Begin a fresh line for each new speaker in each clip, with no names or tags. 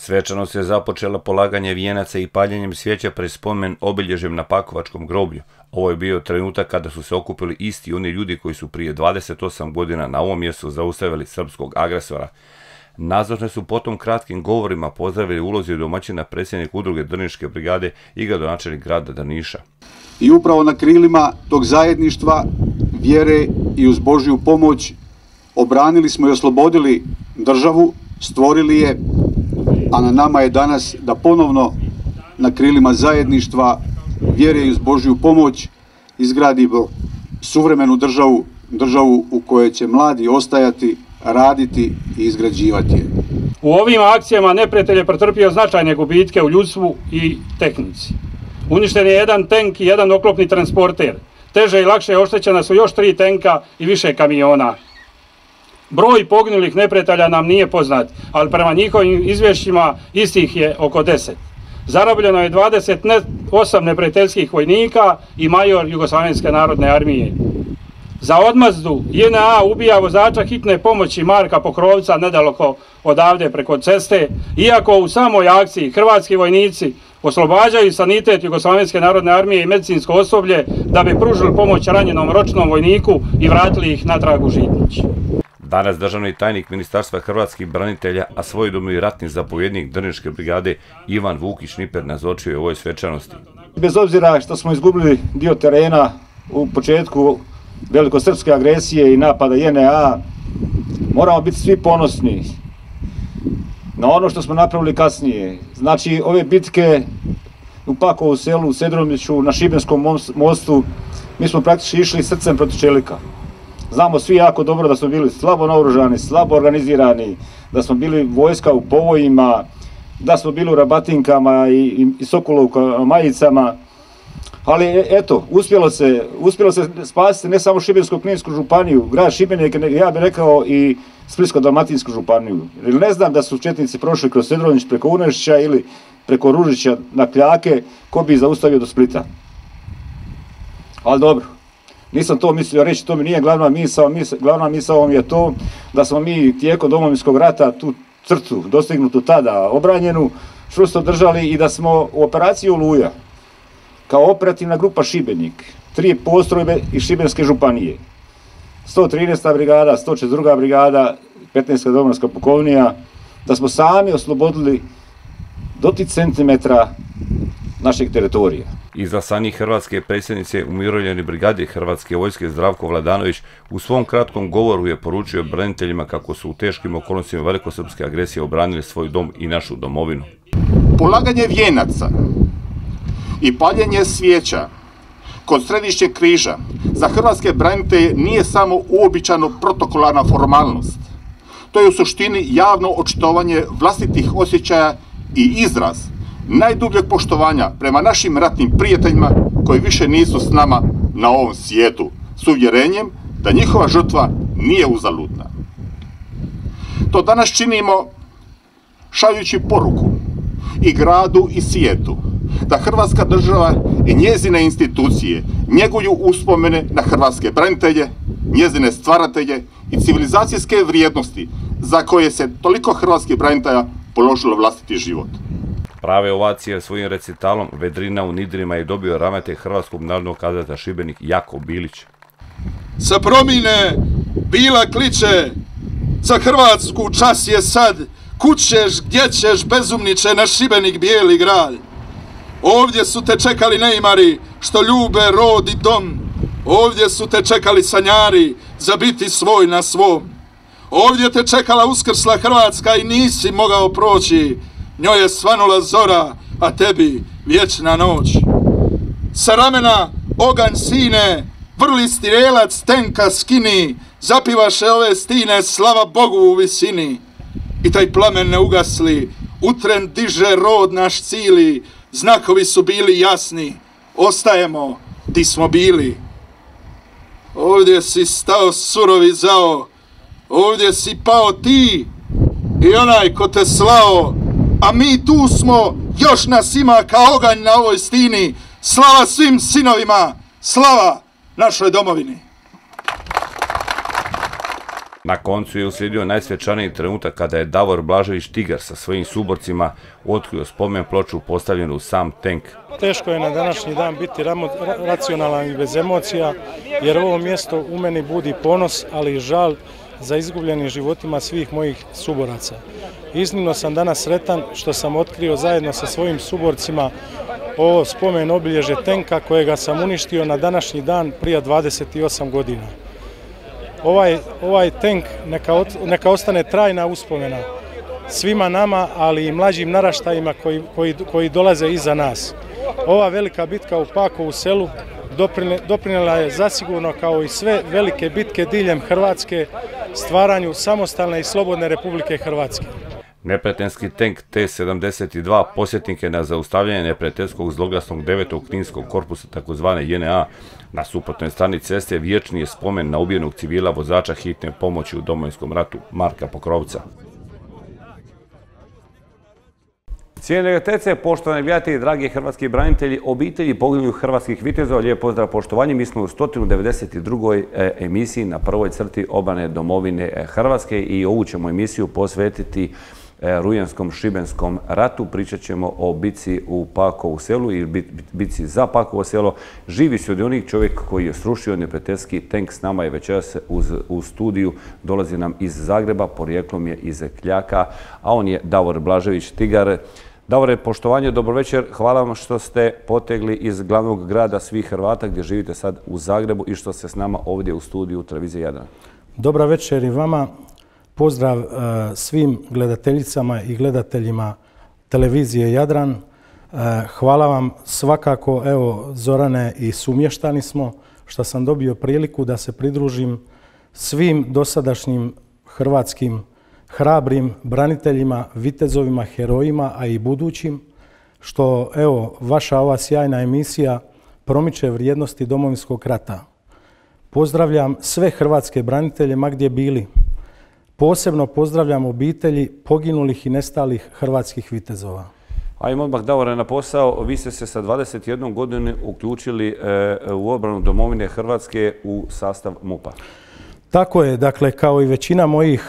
Svečanost je započela polaganje vijenaca i paljenjem svijeća pred spomen obilježjem na Pakovačkom groblju. Ovo je bio trenutak kada su se okupili isti oni ljudi koji su prije 28 godina na ovom mjestu zaustavili srpskog agresora. Nazočne su potom kratkim govorima pozdravili ulozi domaćina predsjednik udruge Drniške brigade i gradonačelnik grada Drniša.
I upravo na krilima tog zajedništva, vjere i uz Božju pomoć obranili smo i oslobodili državu, stvorili je, a na nama je danas da ponovno na krilima zajedništva, vjere i uz Božju pomoć izgradimo suvremenu državu u kojoj će mladi ostajati, raditi i izgrađivati je.
U ovim akcijama neprijatelj je pretrpio značajne gubitke u ljudstvu i tehnici. Uništen je jedan tank i jedan oklopni transporter. Teže i lakše oštećena su još 3 tenka i više kamiona. Broj poginulih neprijatelja nam nije poznat, ali prema njihovim izvješćima istih je oko 10. Zarobljeno je 28 neprijateljskih vojnika i major Jugoslavenske narodne armije. Za odmazdu JNA ubija vozača hitne pomoći Marka Pokrovca nedaleko odavde preko ceste, iako u samoj akciji hrvatski vojnici oslobađaju sanitet Jugoslavenske narodne armije i medicinsko osoblje da bi pružili pomoć ranjenom ročnom vojniku i vratili ih natrag u Žitnić.
Danas državni tajnik Ministarstva hrvatskih branitelja, a svojedobno i ratni zapovjednik Drniške brigade Ivan Vukić-Šniper nazočio je ovoj svečanosti.
Bez obzira što smo izgubili dio terena u početku velikosrpske agresije i napada JNA, moramo biti svi ponosni na ono što smo napravili kasnije. Znači, ove bitke u Pakovu selu, u Sedromiću, na Šibenskom mostu, mi smo praktički išli srcem protiv čelika. Znamo svi jako dobro da smo bili slabo naoružani, slabo organizirani, da smo bili vojska u povojima, da smo bili u rabatinkama i sokolovka majicama. Ali eto, uspjelo se spasiti ne samo Šibensko-kninsku županiju, grad Šibenik, ja bih rekao i Splitsko-dalmatinsku županiju. Jer ne znam da su četnici prošli kroz Sedrović preko Unešića ili preko Ružića na Kljake, ko bi zaustavio do Splita. Ali dobro, nisam to mislio reći, to mi nije glavna misao mi je to da smo mi tijekom Domovinskog rata tu crtu dostignutu tada obranjenu čvrsto držali i da smo u operaciji Oluja kao operativna grupa Šibenik, 3 postrojbe iz Šibenske županije, 113. brigada, 142. brigada, 15. domovinska pukovnija, da smo sami oslobodili do 10 centimetra našeg teritorija.
Izaslanik hrvatske predsjednice umirovljene brigade Hrvatske vojske Zdravko Vladanović u svom kratkom govoru je poručio braniteljima kako su u teškim okolnostima velikosrpske agresije obranili svoj dom i našu domovinu.
Polaganje vijenaca i paljenje svijeća kod središnjeg križa za hrvatske branitelje nije samo uobičajeno protokolarna formalnost. To je u suštini javno očitovanje vlastitih osjećaja i izraz najdubljeg poštovanja prema našim ratnim prijateljima koji više nisu s nama na ovom svijetu, s uvjerenjem da njihova žrtva nije uzaludna. To danas činimo šaljući poruku i gradu i svijetu da Hrvatska država i njezine institucije njeguju uspomene na hrvatske branitelje, njezine stvaratelje i civilizacijske vrijednosti za koje se toliko hrvatskih branitelja položilo vlastiti život.
Prave ovacije svojim recitalom Vedrina u Nidrima je dobio ravnatelj Hrvatskog narodnog kazališta Šibenik Jako Bilić.
Sa promine bila kliče, za Hrvatsku čas je sad, kud ćeš, gdje ćeš, bezumniče, na Šibenik bijeli grad. Ovdje su te čekali neimari, što ljube rod i dom. Ovdje su te čekali sanjari, za biti svoj na svom. Ovdje te čekala uskrsla Hrvatska i nisi mogao proći. Njoj je svanula zora, a tebi vječna noć. Sa ramena oganj sine, vrli stirelac tenka skini, zapivaše ove stine, slava Bogu u visini. I taj plamen ne ugasli, utren diže rod naš cili, znakovi su bili jasni, ostajemo di smo bili. Ovdje si stao surovi zao, ovdje si pao ti i onaj ko te slao, a mi tu smo, još nas ima kao oganj na ovoj stini. Slava svim sinovima, slava našoj domovini.
Na koncu je uslijedio najsvečaniji trenutak kada je Davor Blažević Tigar sa svojim suborcima otkrio spomen ploču postavljenu u sam tenk.
Teško je na današnji dan biti racionalan i bez emocija, jer ovo mjesto u meni budi ponos, ali i žal za izgubljenim životima svih mojih suboraca. Iznimno sam danas sretan što sam otkrio zajedno sa svojim suborcima ovo spomen obilježje tenka kojega sam uništio na današnji dan prije 28 godina. Ovaj tenk neka ostane trajna uspomena svima nama, ali i mlađim naraštajima koji dolaze iza nas. Ova velika bitka u Pakovu selu doprinijela je zasigurno, kao i sve velike bitke diljem Hrvatske, stvaranju samostalne i slobodne Republike Hrvatske.
Neprijateljski tenk T-72 posjetnik je na zaustavljanje neprijateljskog zloglasnog 9. kninskog korpusa tzv. JNA na suprotnoj strani ceste vječni je spomen na ubijenog civila vozača hitne pomoći u Domovinskom ratu Marka Pokrovca. Cijenjene gledateljice, poštovani gledatelji, dragi hrvatski branitelji, obitelji poginulih hrvatskih vitezova, lijep pozdrav, poštovanje. Mi smo u 192. emisiji na prvoj crti obrane domovine Hrvatske i ovu ćemo emisiju posvetiti Rujanskom šibenskom ratu. Pričat ćemo o bici u Pakovu selu ili bici za Pakovo selo. Živi sudionik, čovjek koji je srušio neprijateljski tenk, s nama je večeras u studiju, dolazi nam iz Zagreba, porijeklom je iz Kljaka, a on je Davor Blažević Tigar. Davore, poštovanje, dobro večer. Hvala vam što ste potegli iz glavnog grada svih Hrvata gdje živite sad u Zagrebu i što ste s nama ovdje u studiju televizije Jadran.
Dobra večer i vama. Pozdrav svim gledateljicama i gledateljima televizije Jadran. Hvala vam svakako, evo Zorane, i sumještani smo što sam dobio priliku da se pridružim svim dosadašnjim hrvatskim hrabrim braniteljima, vitezovima, herojima, a i budućim, što evo vaša ova sjajna emisija promiče vrijednosti Domovinskog rata. Pozdravljam sve hrvatske branitelje ma gdje bili. Posebno pozdravljam obitelji poginulih i nestalih hrvatskih vitezova.
Ajmo odmah, Davore, na posao. Vi ste se sa 21 godinu uključili u obranu domovine Hrvatske u sastav MUP-a.
Tako je, dakle, kao i većina mojih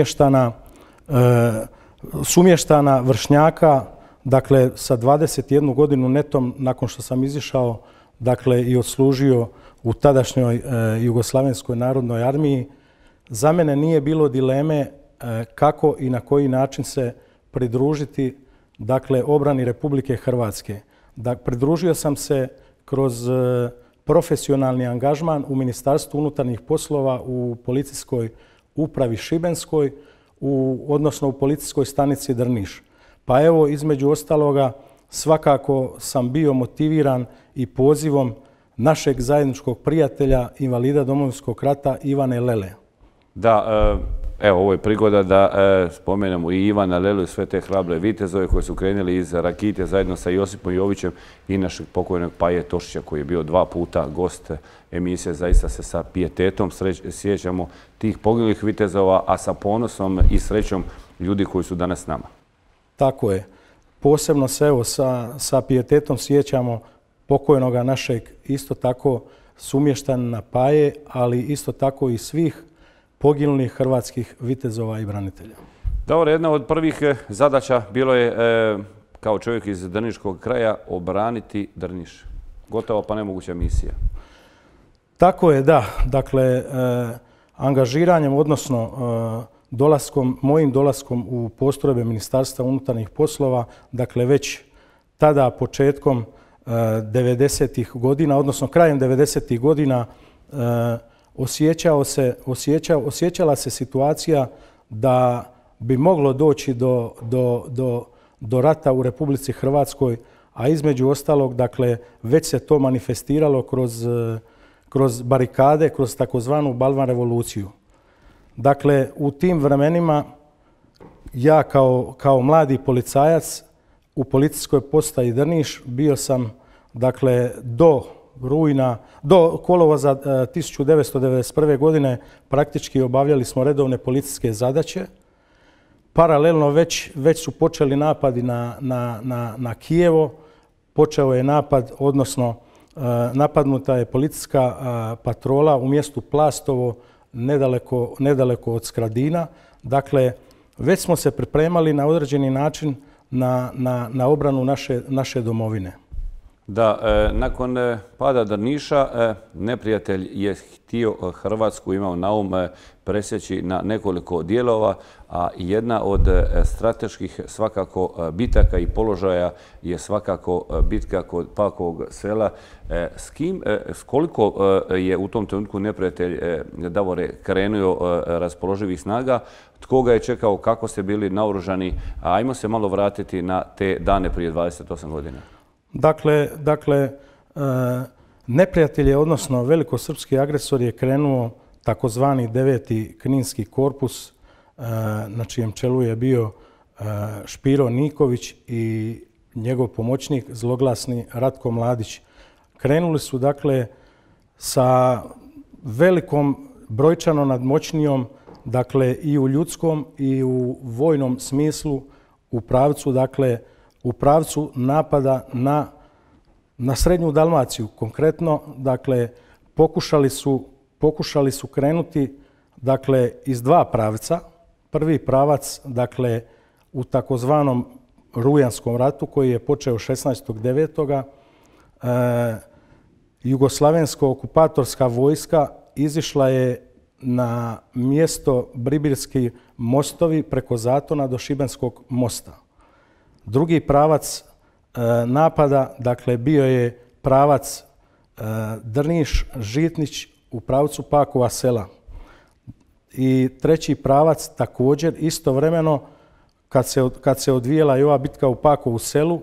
sumještana vršnjaka, dakle, sa 21 godinu netom nakon što sam izišao, dakle, i odslužio u tadašnjoj Jugoslavenskoj narodnoj armiji, za mene nije bilo dileme kako i na koji način se pridružiti, dakle, obrani Republike Hrvatske. Pridružio sam se kroz profesionalni angažman u Ministarstvu unutarnjih poslova u policijskoj upravi Šibenskoj, odnosno u policijskoj stanici Drniš. Pa evo, između ostaloga, svakako sam bio motiviran i pozivom našeg zajedničkog prijatelja, invalida Domovinskog rata Ivane Lele.
Da, evo, ovo je prigoda da spomenemo i Ivana Lelu i sve te hrabre vitezove koji su krenuli iz Rakite zajedno sa Josipom Jovićem i našeg pokojnog Paje Tošića koji je bio 2 puta gost emisije. Zaista se sa pijetetom sjećamo tih poginulih vitezova, a sa ponosom i srećom ljudi koji su danas s nama.
Tako je. Posebno se evo sa pijetetom sjećamo pokojnoga našeg isto tako sumještana Paje, ali isto tako i svih poginulih hrvatskih vitezova i branitelja.
Dobro, jedna od prvih zadaća bilo je, kao čovjek iz drniškog kraja, obraniti Drniš. Gotova pa nemoguća misija.
Tako je, da. Dakle, angažiranjem, odnosno mojim dolaskom u postrojbe Ministarstva unutarnjih poslova, dakle već tada početkom 90-ih godina, odnosno krajem 90-ih godina, osjećala se situacija da bi moglo doći do rata u Republici Hrvatskoj, a između ostalog, dakle, već se to manifestiralo kroz barikade, kroz takozvanu Balvan revoluciju. Dakle, u tim vremenima ja kao mladi policajac u policijskoj postaji Drniš bio sam, dakle, do kolovoza 1991. godine praktički obavljali smo redovne policijske zadaće. Paralelno već su počeli napadi na Kijevo. Počeo je napad, odnosno napadnuta je policijska patrola u mjestu Plastovo nedaleko od Skradina. Dakle, već smo se pripremali na određeni način na obranu naše domovine.
Da, nakon pada Drniša, neprijatelj je htio Hrvatsku, imao na presjeći na nekoliko dijelova, a jedna od strateških svakako bitaka i položaja je svakako bitka kod Pakovog sela. S koliko je u tom trenutku neprijatelj, Davore, krenuo raspoloživih snaga, tko ga je čekao, kako ste bili naoružani, a ajmo se malo vratiti na te dane prije 28 godina.
Dakle, neprijatelj je, odnosno velikosrpski agresor je krenuo takozvani 9. Kninski korpus, na čijem čelu je bio Špiro Niković i njegov pomoćnik zloglasni Ratko Mladić. Krenuli su dakle sa velikom brojčano nadmoćnijom, dakle i u ljudskom i u vojnom smislu u pravcu napada na Srednju Dalmaciju. Konkretno, dakle, pokušali su krenuti dakle iz dva pravca. Prvi pravac, dakle, u takozvanom Rujanskom ratu koji je počeo 16.9. Jugoslavensko okupatorska vojska izišla je na mjesto Bribirski mostovi preko Zatona do Šibenskog mosta. Drugi pravac napada, dakle, bio je pravac Drniš-Žitnić u pravcu Pakova sela. I treći pravac također istovremeno kad se odvijela i ova bitka u Pakovu selu,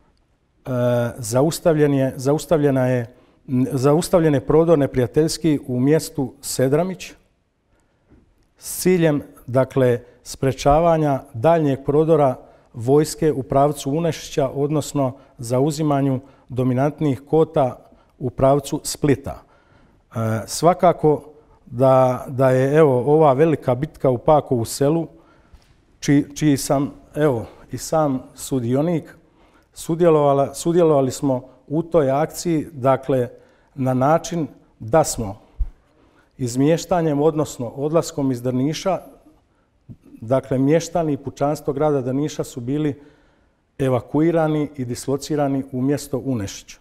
zaustavljen je prodor neprijateljski u mjestu Sedramić s ciljem, dakle, sprečavanja daljnjeg prodora vojske u pravcu Unešića, odnosno zauzimanju dominantnih kota u pravcu Splita. Svakako da je ova velika bitka u Pakovu selu, čiji sam i sam sudionik, sudjelovali smo u toj akciji, dakle, na način da smo izmještanjem, odnosno odlaskom iz Drniša, dakle, mještani i pučanstvo grada Drniša su bili evakuirani i dislocirani u mjesto Unešić.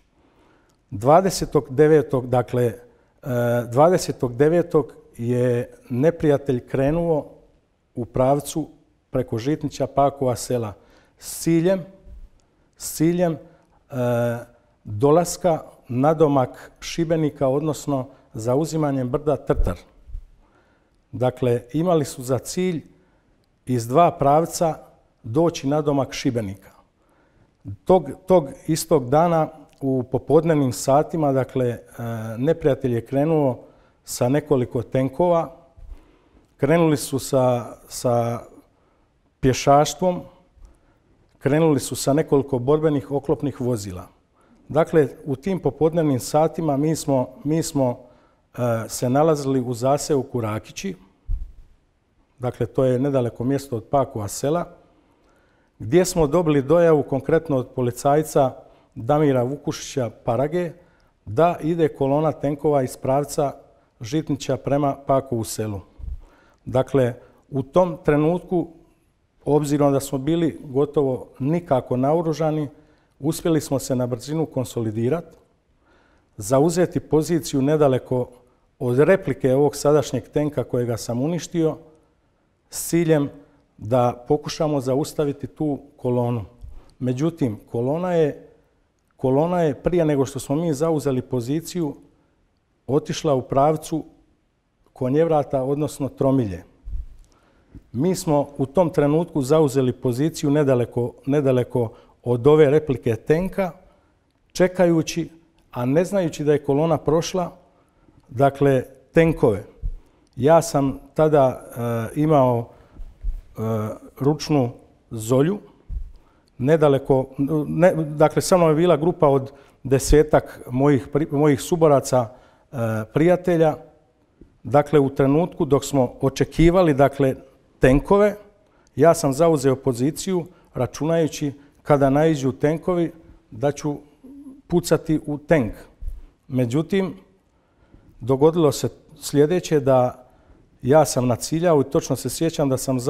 20.9. je neprijatelj krenuo u pravcu preko Žitnića Pakova sela s ciljem dolaska nadomak Šibenika, odnosno zauzimanjem brda Trtar. Dakle, imali su za cilj iz dva pravca doći nadomak Šibenika. Tog istog dana u popodnevnim satima, dakle, neprijatelj je krenuo sa nekoliko tenkova, krenuli su sa pješaštvom, krenuli su sa nekoliko borbenih oklopnih vozila. Dakle, u tim popodnevnim satima mi smo se nalazili u zaseoku Rakići, dakle, to je nedaleko mjesto od Pakova sela, gdje smo dobili dojavu konkretno od policajca Damira Vukušića Parage da ide kolona tenkova iz pravca Žitnića prema Pakovu selu. Dakle, u tom trenutku, obzirom da smo bili gotovo nikako naoružani, uspjeli smo se na brzinu konsolidirati, zauzeti poziciju nedaleko od replike ovog sadašnjeg tenka kojega sam uništio, s ciljem da pokušamo zaustaviti tu kolonu. Međutim, kolona je prije nego što smo mi zauzeli poziciju otišla u pravcu Konjevrata, odnosno Tromilje. Mi smo u tom trenutku zauzeli poziciju nedaleko od ove replike tenka, čekajući, a ne znajući da je kolona prošla, dakle, tenkove. Ja sam tada imao ručnu zolju, dakle, sa mnom je bila grupa od 10-ak mojih suboraca, prijatelja. Dakle, u trenutku dok smo očekivali, dakle, tenkove, ja sam zauzeo poziciju računajući kada naiđu tenkovi da ću pucati u tenk. Međutim, dogodilo se sljedeće, da ja sam naciljao i točno se sjećam da sam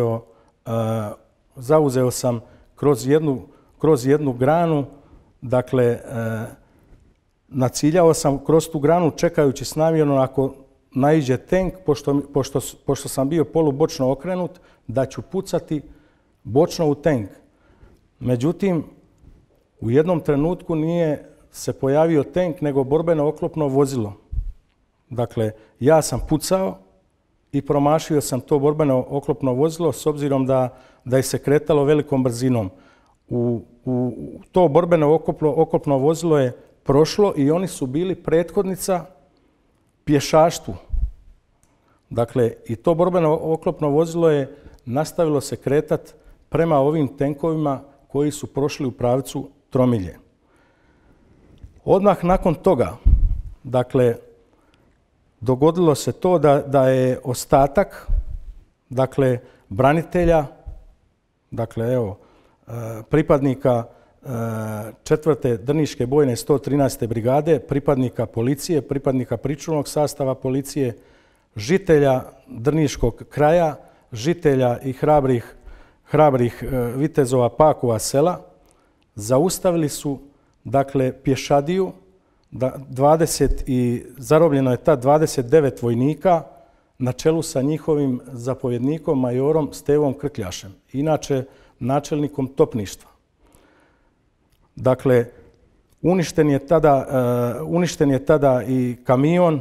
zauzeo sam kroz jednu granu, dakle, naciljao sam kroz tu granu čekajući s namjerom ako naiđe tank, pošto sam bio polubočno okrenut, da ću pucati bočno u tank. Međutim, u jednom trenutku nije se pojavio tank, nego borbeno oklopno vozilo. Dakle, ja sam pucao i promašio sam to borbeno oklopno vozilo s obzirom da je se kretalo velikom brzinom. To borbeno oklopno vozilo je prošlo i oni su bili prethodnica pješaštvu. Dakle, i to borbeno oklopno vozilo je nastavilo se kretati prema ovim tenkovima koji su prošli u pravcu Tromilje. Odmah nakon toga, dakle, dogodilo se to da je ostatak, dakle, branitelja, dakle, evo, pripadnika 4. Drniške bojne 113. brigade, pripadnika policije, pripadnika pričuvnog sastava policije, žitelja Drniškog kraja, žitelja i hrabrih vitezova Pakova sela, zaustavili su, dakle, pješadiju, zarobljeno je tad 29 vojnika na čelu sa njihovim zapovjednikom, majorom Stevom Krkljašem, inače načelnikom topništva. Dakle, uništen je tada i kamion,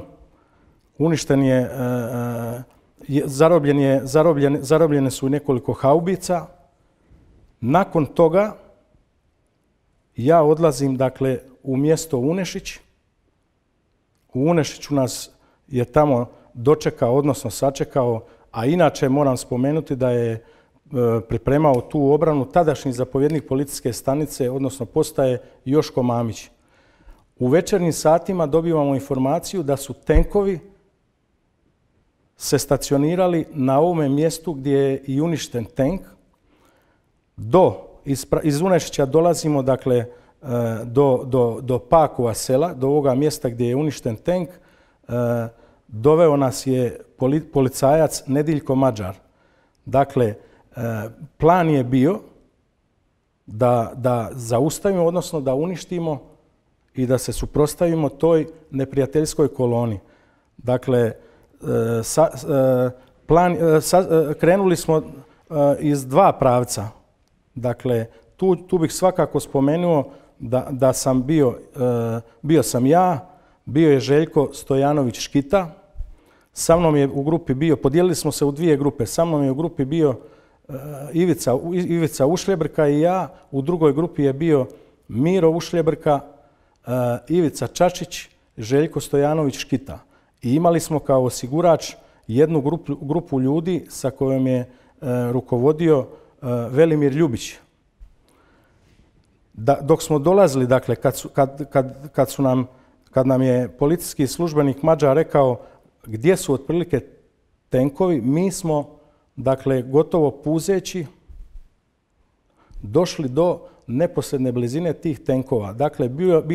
zarobljene su nekoliko haubica. Nakon toga ja odlazim, dakle, u mjesto Unešić. U Unešiću nas je tamo dočekao, odnosno sačekao, a inače moram spomenuti da je pripremao tu obranu tadašnji zapovjednik policijske stanice, odnosno postaje Joško Mamić. U večernjim satima dobivamo informaciju da su tenkovi se stacionirali na ovome mjestu gdje je i uništen tank. Iz Unešića dolazimo, dakle, do Pakova sela, do ovoga mjesta gdje je uništen tank. Doveo nas je policajac Nediljko Mađar. Dakle, plan je bio da zaustavimo, odnosno da uništimo i da se suprotstavimo toj neprijateljskoj koloni. Dakle, krenuli smo iz dva pravca. Dakle, tu bih svakako spomenuo da sam bio sam ja, bio je Željko Stojanović Škita, sa mnom je u grupi bio, podijelili smo se u dvije grupe, sa mnom je u grupi bio Ivica Ušljebrka i ja, u drugoj grupi je bio Miro Ušljebrka, Ivica Čačić, Željko Stojanović Škita. I imali smo kao osigurač jednu grupu ljudi sa kojom je rukovodio Velimir Ljubić. Dok smo dolazili, dakle, kad nam je policijski službenik Mađar rekao gdje su otprilike tenkovi, mi smo, dakle, gotovo puzeći došli do neposredne blizine tih tenkova. Dakle,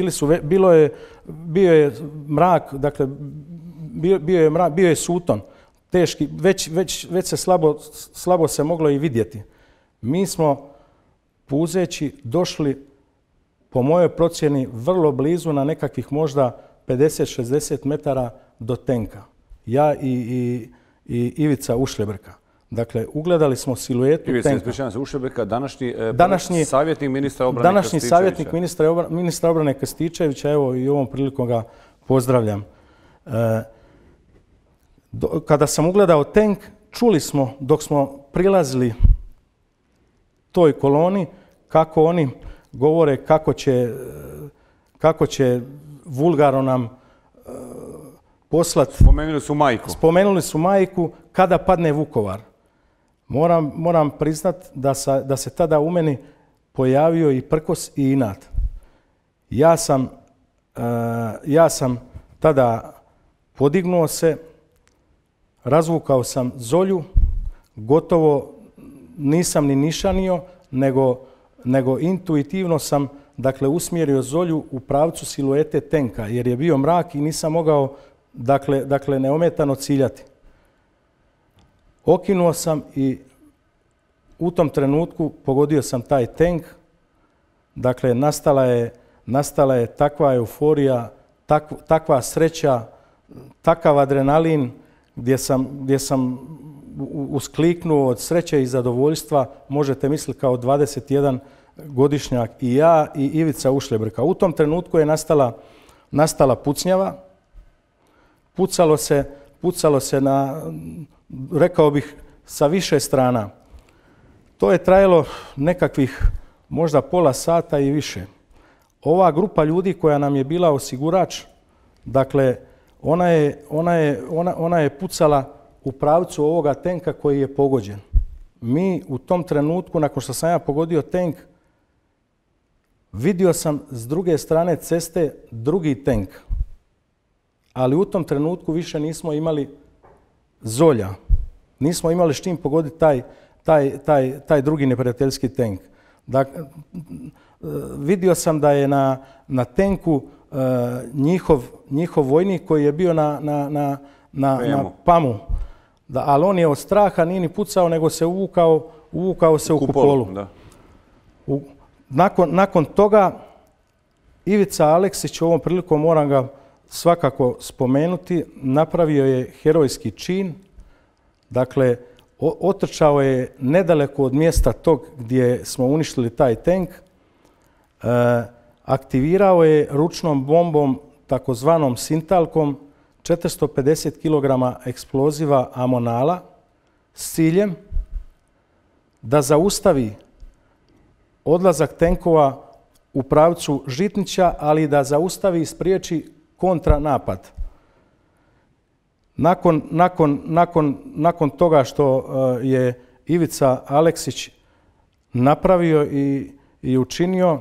bio je mrak, dakle, bio je suton, teški, već se slabo se moglo i vidjeti. Mi smo puzeći došli, po mojoj procjeni, vrlo blizu, na nekakvih možda 50-60 metara do tenka. Ja i Ivica Ušljebrka. Dakle, ugledali smo siluetu tenka.
Ivica, ispričavam se, Ušljebrka, današnji savjetnik ministra obrane Krstičevića.
Današnji savjetnik ministra obrane Krstičevića, evo i ovom prilikom ga pozdravljam. Kada sam ugledao tenk, čuli smo dok smo prilazili toj koloni kako oni govore kako će vulgarno nam poslati. Spomenuli su majku kada padne Vukovar. Moram priznat da se tada u meni pojavio i prkos i inat. Ja sam tada podignuo se, razvukao sam zolju, gotovo nisam ni nišanio, nego intuitivno sam, dakle, usmjerio zolju u pravcu siluete tenka, jer je bio mrak i nisam mogao, dakle, neometano ciljati. Okinuo sam i u tom trenutku pogodio sam taj tenk. Dakle, nastala je takva euforija, takva sreća, takav adrenalin gdje sam uskliknuo od sreće i zadovoljstva, možete misliti kao 21-godišnjak i ja i Ivica Ušljebrka. U tom trenutku je nastala pucnjava. Pucalo se na, rekao bih, sa više strana. To je trajalo nekakvih možda pola sata i više. Ova grupa ljudi koja nam je bila osigurač, dakle, ona je pucala u pravcu ovoga tenka koji je pogođen. Mi u tom trenutku, nakon što sam ja pogodio tenk, vidio sam s druge strane ceste drugi tenk. Ali u tom trenutku više nismo imali zolja. Nismo imali s čim pogoditi taj drugi neprijateljski tenk. Dakle, vidio sam da je na tenku njihov vojnik koji je bio na PAM-u. Ali on je od straha nije ni pucao, nego se uvukao se u kupolu. Nakon toga Ivica Aleksić, ovom prilikom moram ga svakako spomenuti, napravio je herojski čin. Dakle, otrčao je nedaleko od mjesta tog gdje smo uništili taj tenk. Aktivirao je ručnom bombom, takozvanom sintalkom, 450 kg eksploziva amonala s ciljem da zaustavi odlazak tenkova u pravcu Žitnića, ali da zaustavi i spriječi kontranapad. Nakon toga što je Ivica Aleksić napravio i učinio,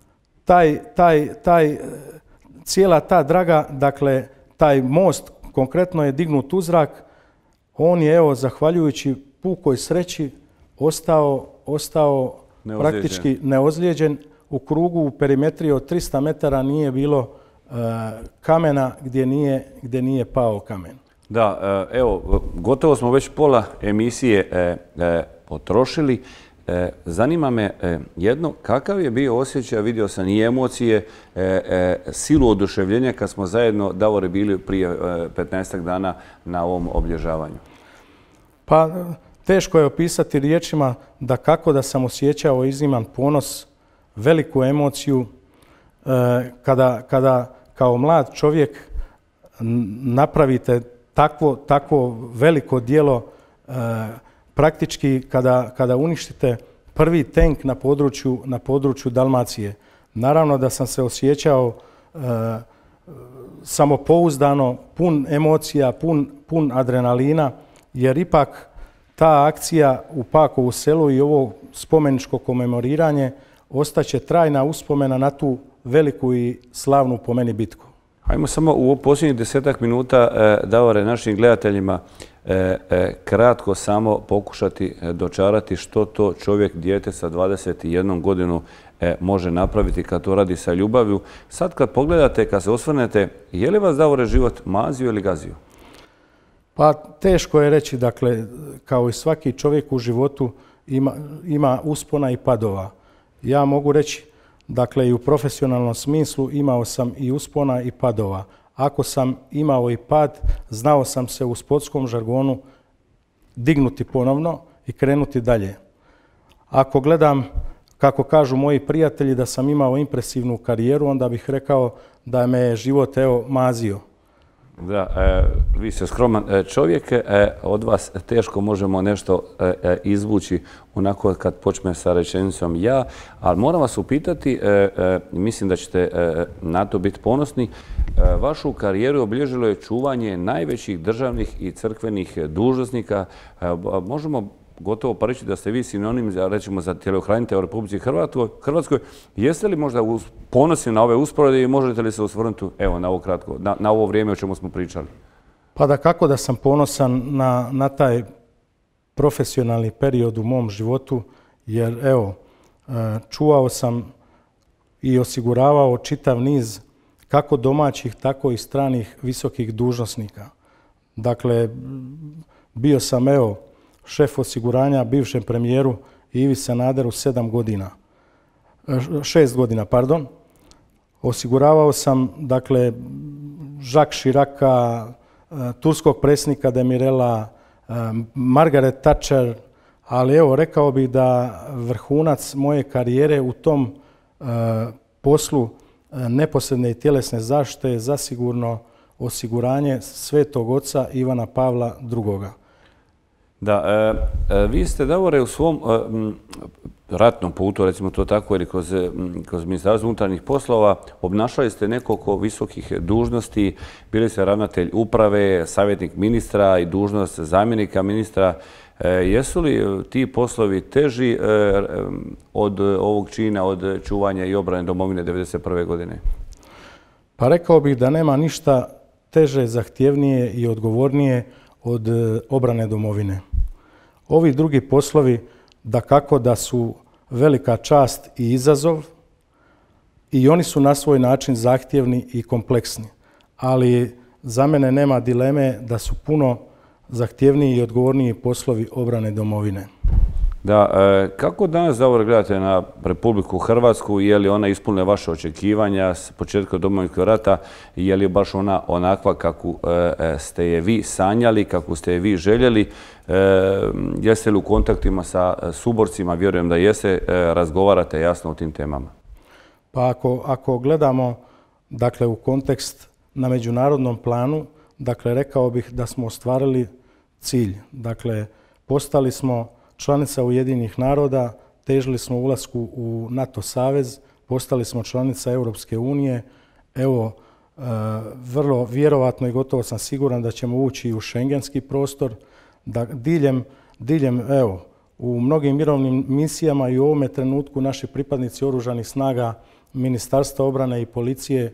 cijela ta draga, dakle, taj most konkretno je dignut u zrak. On je, evo, zahvaljujući pukoj sreći, ostao praktički neozlijeđen. U krugu, u perimetriji od 300 metara nije bilo kamena gdje nije pao kamen.
Da, evo, gotovo smo već pola emisije potrošili. Zanima me jedno, kakav je bio osjećaj, vidio sam i emocije, silu oduševljenja kad smo zajedno, Davore, bili prije 15 dana na ovom obilježavanju?
Pa, teško je opisati riječima da kako da sam osjećao izniman ponos, veliku emociju, kada kao mlad čovjek napravite takvo veliko djelo, praktički kada uništite prvi tenk na području Dalmacije. Naravno da sam se osjećao samopouzdano, pun emocija, pun adrenalina, jer ipak ta akcija u Pakovu selu i ovo spomeničko komemoriranje ostaće trajna uspomena na tu veliku i slavnu po meni bitku.
Hajmo samo u posljednjih 10 minuta, Davore, našim gledateljima kratko samo pokušati dočarati što to čovjek, dijete sa 21 godinu može napraviti kad to radi sa ljubavlju. Sad kad pogledate, kad se osvrnete, je li vas, Davore, život mazio ili gazio?
Pa teško je reći, dakle, kao i svaki čovjek u životu ima uspona i padova. Ja mogu reći, dakle, i u profesionalnom smislu imao sam i uspona i padova. Ako sam imao i pad, znao sam se u sportskom žargonu dignuti ponovno i krenuti dalje. Ako gledam, kako kažu moji prijatelji, da sam imao impresivnu karijeru, onda bih rekao da me je život, evo, mazio.
Da, vi ste skroman čovjek, od vas teško možemo nešto izvući onako kad počne sa rečenicom ja, ali moram vas upitati, mislim da ćete na to biti ponosni, vašu karijeru obilježilo je čuvanje najvećih državnih i crkvenih dužnosnika. Možemo gotovo pa reći da ste vi sinonim, recimo, za tjelohranitelja u Republici Hrvatskoj. Jeste li možda ponosni na ove usporede i možete li se osvrnuti, evo, na ovo kratko, na ovo vrijeme o čemu smo pričali?
Pa da kako da sam ponosan na taj profesionalni period u mom životu, jer evo, čuvao sam i osiguravao čitav niz kako domaćih, tako i stranih visokih dužnosnika. Dakle, bio sam, evo, šef osiguranja bivšem premijeru Ivi Sanaderu 6 godina. Osiguravao sam, dakle, Jacques Chiraca, turskog predsjednika Demirela, Margaret Thatcher, ali evo, rekao bih da vrhunac moje karijere u tom poslu neposredne i tjelesne zaštite je zasigurno osiguranje Svetog Oca Ivana Pavla II.
Da, vi ste, Davore, u svom ratnom putu, recimo to tako, ili kroz Ministarstvo unutarnjih poslova, obnašali ste nekoliko visokih dužnosti, bili ste ravnatelj uprave, savjetnik ministra i dužnost zamjenika ministra. Jesu li ti poslovi teži od ovog čina, od čuvanja i obrane domovine 1991. godine?
Pa rekao bih da nema ništa teže, zahtjevnije i odgovornije od obrane domovine. Ovi drugi poslovi, dakako da su velika čast i izazov, i oni su na svoj način zahtjevni i kompleksni, ali za mene nema dileme da su puno zahtjevniji i odgovorniji poslovi obrane domovine.
Da, kako danas, Davor, gledate na Republiku Hrvatsku? Je li ona ispunila vaše očekivanja s početka Domovinskog rata? Je li baš ona onakva kako ste je vi sanjali, kako ste je vi željeli? Jeste li u kontaktima sa suborcima? Vjerujem da jeste. Razgovarate jasno o tim temama.
Pa ako gledamo, dakle, u kontekst na međunarodnom planu, dakle, rekao bih da smo ostvarili cilj. Dakle, postali smo članica Ujedinjenih naroda, težili smo ulasku u NATO savez, postali smo članica Europske unije. Evo, vrlo vjerovatno i gotovo sam siguran da ćemo ući u šengenski prostor. Da diljem, evo, u mnogim mirovnim misijama i u ovome trenutku naši pripadnici oružanih snaga, Ministarstva obrane i policije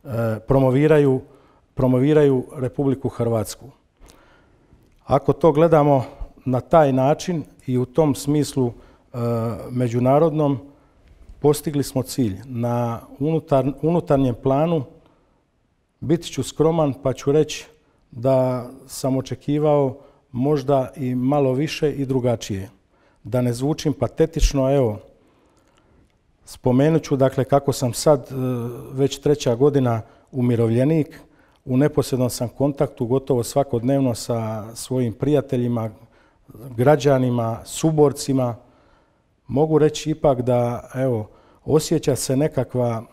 promoviraju Republiku Hrvatsku. Ako to gledamo na taj način i u tom smislu međunarodnom, postigli smo cilj. Na unutarnjem planu biti ću skroman pa ću reći da sam očekivao možda i malo više i drugačije. Da ne zvučim patetično, evo, spomenut ću, dakle, kako sam sad već 3. godina umirovljenik, u neposrednom sam kontaktu gotovo svakodnevno sa svojim prijateljima, građanima, suborcima. Mogu reći ipak da, evo, osjeća se nekakva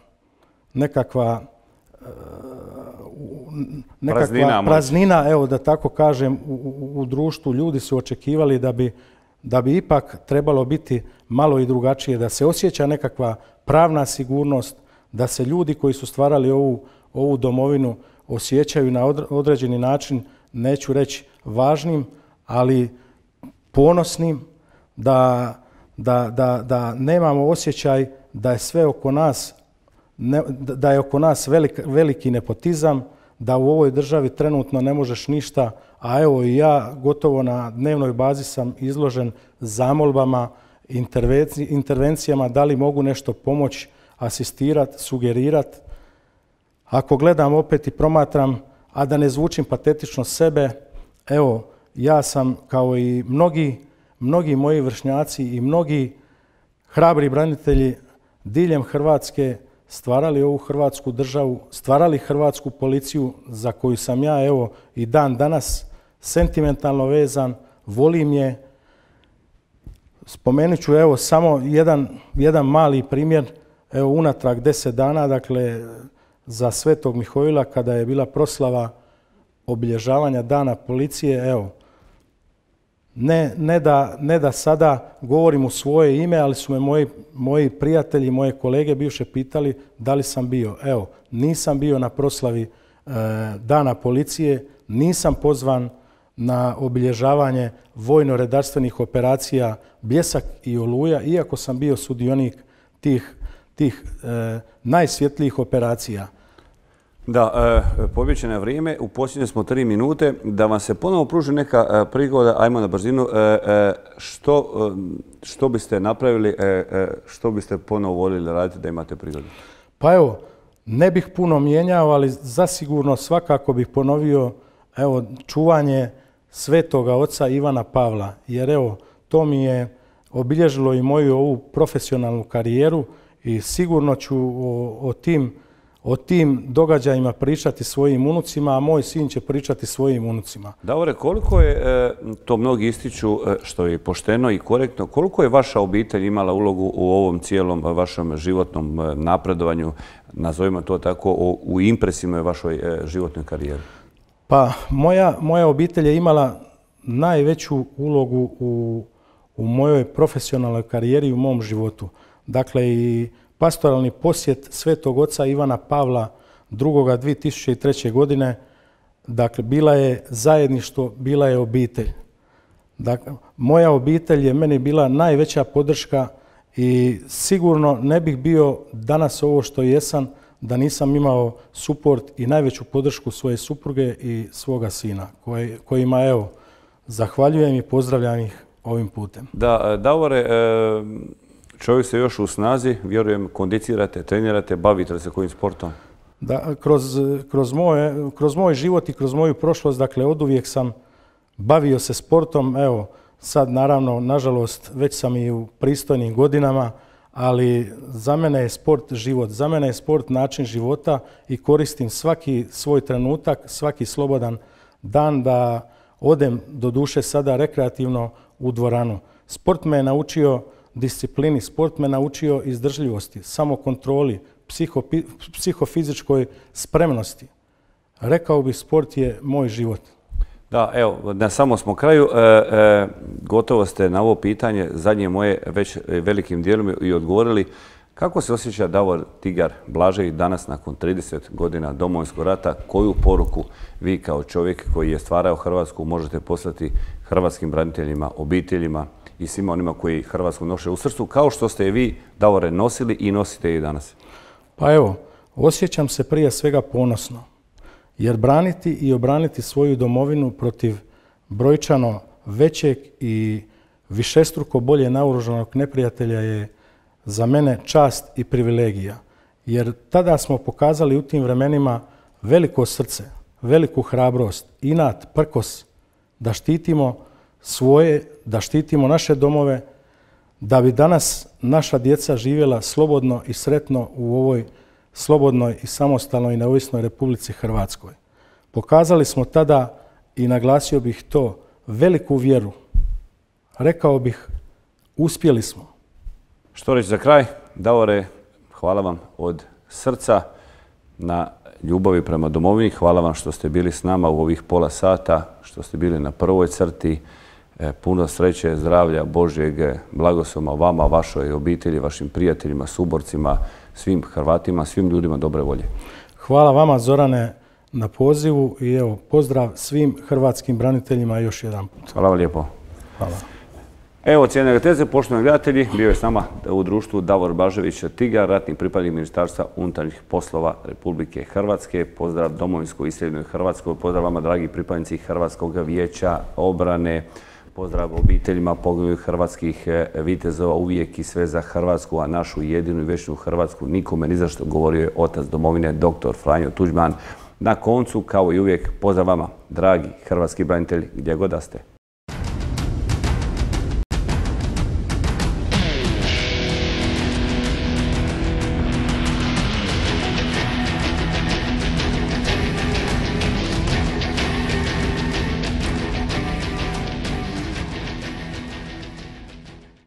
praznina, evo, da tako kažem, u društvu. Ljudi su očekivali da bi ipak trebalo biti malo i drugačije, da se osjeća nekakva pravna sigurnost, da se ljudi koji su stvarali ovu domovinu osjećaju na određeni način, neću reći važnim, ali ponosnim, da nemamo osjećaj da je sve oko nas, da je oko nas veliki nepotizam, da u ovoj državi trenutno ne možeš ništa, a evo i ja gotovo na dnevnoj bazi sam izložen zamolbama, intervencijama, da li mogu nešto pomoći, asistirati, sugerirati. Ako gledam opet i promatram, a da ne zvučim patetično sebe, evo, ja sam kao i mnogi moji vršnjaci i mnogi hrabri branitelji diljem Hrvatske stvarali ovu Hrvatsku državu, stvarali Hrvatsku policiju za koju sam ja, evo, i dan danas sentimentalno vezan, volim je. Spomenut ću, evo, samo jedan mali primjer, evo, unatrag 10 dana, dakle, za Svetog Mihovila, kada je bila proslava obilježavanja Dana policije, evo, ne da sada govorim u svoje ime, ali su me moji prijatelji, moje kolege bivše pitali da li sam bio. Evo, nisam bio na proslavi Dana policije, nisam pozvan na obilježavanje vojno-redarstvenih operacija Bljesak i Oluja, iako sam bio sudionik tih najsvjetlijih operacija.
Da, pobjećeno je vrijeme, u posljednje smo 3 minute, da vam se ponovo pruži neka prigoda, ajmo na brzinu, što biste napravili, što biste ponovo voljeli raditi da imate prigodu?
Pa evo, ne bih puno mijenjao, ali zasigurno svakako bih ponovio, evo, čuvanje svetoga oca Ivana Pavla, jer evo, to mi je obilježilo i moju ovu profesionalnu karijeru i sigurno ću o tim događajima pričati svojim unucima, a moj sin će pričati svojim unucima.
Davore, koliko je, to mnogi ističu, što je pošteno i korektno, koliko je vaša obitelj imala ulogu u ovom cijelom vašem životnom napredovanju, nazovimo to tako, u impresivnoj vašoj životnoj karijeri?
Pa, moja obitelj je imala najveću ulogu u mojoj profesionalnoj karijeri i u mom životu. Dakle, i pastoralni posjet svetog oca Ivana Pavla II. 2003. godine, dakle, bila je zajedništvo, bila je obitelj. Dakle, moja obitelj je meni bila najveća podrška i sigurno ne bih bio danas ovo što jesam da nisam imao suport i najveću podršku svoje supruge i svoga sina, kojima, evo, zahvaljujem i pozdravljam ih ovim putem.
Da, Davore, čovjek se još u snazi, vjerujem, kondicirate, trenirate, bavite li se kojim sportom?
Da, kroz moj život i kroz moju prošlost, dakle, oduvijek sam bavio se sportom, evo, sad naravno, nažalost, već sam i u pristojnim godinama, ali za mene je sport život, za mene je sport način života i koristim svaki svoj trenutak, svaki slobodan dan da odem, do duše sada rekreativno, u dvoranu. Sport me je naučio disciplini, sport me naučio izdržljivosti, samokontroli, psihofizičkoj spremnosti. Rekao bih, sport je moj život.
Da, evo, na samom smo kraju. Gotovo ste na ovo pitanje, zadnje moje, već velikim dijelom i odgovorili. Kako se osjeća Davor Tigar Blažević danas nakon 30 godina Domovinskog rata? Koju poruku vi kao čovjek koji je stvarao Hrvatsku možete poslati hrvatskim braniteljima, obiteljima i svima onima koji Hrvatsku nose u srcu, kao što ste je vi, Davore, nosili i nosite i danas?
Pa evo, osjećam se prije svega ponosno, jer braniti i obraniti svoju domovinu protiv brojčano većeg i višestruko bolje naoružanog neprijatelja je za mene čast i privilegija. Jer tada smo pokazali u tim vremenima veliko srce, veliku hrabrost, inat, prkos, da štitimo svoje, da štitimo naše domove, da bi danas naša djeca živjela slobodno i sretno u ovoj slobodnoj i samostalnoj i neovisnoj Republici Hrvatskoj. Pokazali smo tada, i naglasio bih to, veliku vjeru. Rekao bih, uspjeli smo.
Što reći za kraj? Davore, hvala vam od srca na ljubavi prema domovini. Hvala vam što ste bili s nama u ovih pola sata, što ste bili na prvoj crti. Puno sreće, zdravlja, Božjeg blagoslova vama, vašoj obitelji, vašim prijateljima, suborcima, svim Hrvatima, svim ljudima dobre volje.
Hvala vama, Zorane, na pozivu i evo, pozdrav svim hrvatskim braniteljima još jedan put.
Hvala vam lijepo.
Hvala.
Evo, cijenjeni gledatelji, poštovani gledatelji, bio je s nama u društvu Davor Blažević Tigar, ratni pripadnik Ministarstva unutarnjih poslova Republike Hrvatske. Pozdrav domovinskoj iseljenoj Hrvatskoj, pozdrav vama, dragi pripadnici Hrvatskog vijeća obrane, pozdrav obiteljima poginulih hrvatskih vitezova, uvijek i sve za Hrvatsku, a našu jedinu i večnu Hrvatsku nikome ni zašto, govorio je otac domovine, dr. Franjo Tuđman. Na koncu, kao i uvijek, pozdrav vama, dragi hrvatski branitelji, gdje god da ste.